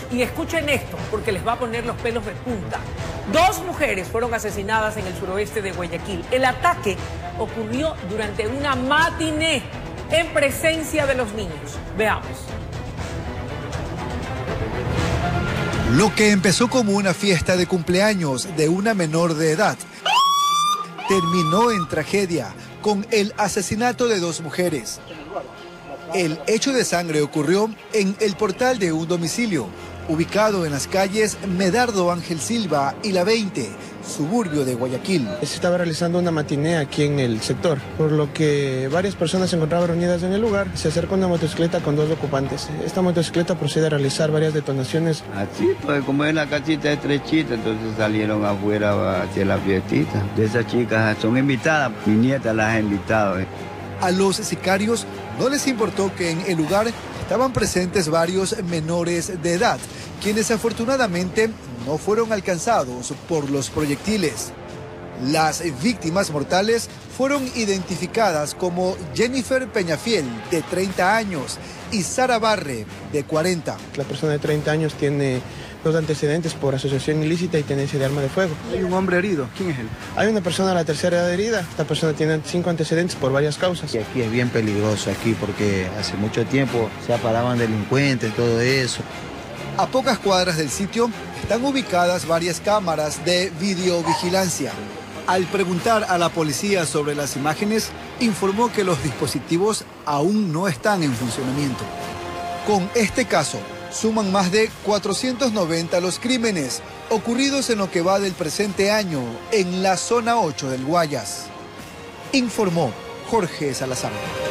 Y escuchen esto, porque les va a poner los pelos de punta. 2 mujeres fueron asesinadas en el suroeste de Guayaquil. El ataque ocurrió durante una matiné en presencia de los niños. Veamos. Lo que empezó como una fiesta de cumpleaños de una menor de edad terminó en tragedia con el asesinato de 2 mujeres. El hecho de sangre ocurrió en el portal de un domicilio ubicado en las calles Medardo Ángel Silva y La 20, suburbio de Guayaquil. Se estaba realizando una matiné aquí en el sector, por lo que varias personas se encontraban reunidas en el lugar. Se acercó una motocicleta con 2 ocupantes. Esta motocicleta procede a realizar varias detonaciones. Así, pues como es la casita estrechita, entonces salieron afuera hacia la fiestita. De esas chicas son invitadas, mi nieta las ha invitado. A los sicarios no les importó que en el lugar estaban presentes varios menores de edad, quienes afortunadamente no fueron alcanzados por los proyectiles. Las víctimas mortales fueron identificadas como Jennifer Peñafiel, de 30 años, y Sara Barre, de 40. La persona de 30 años tiene 2 antecedentes por asociación ilícita y tenencia de arma de fuego. Hay un hombre herido. ¿Quién es él? Hay una persona de la tercera edad herida. Esta persona tiene 5 antecedentes por varias causas. Y aquí es bien peligroso, aquí, porque hace mucho tiempo se aparaban delincuentes, todo eso. A pocas cuadras del sitio están ubicadas varias cámaras de videovigilancia. Al preguntar a la policía sobre las imágenes, informó que los dispositivos aún no están en funcionamiento. Con este caso, suman más de 490 los crímenes ocurridos en lo que va del presente año en la zona 8 del Guayas. Informó Jorge Salazar.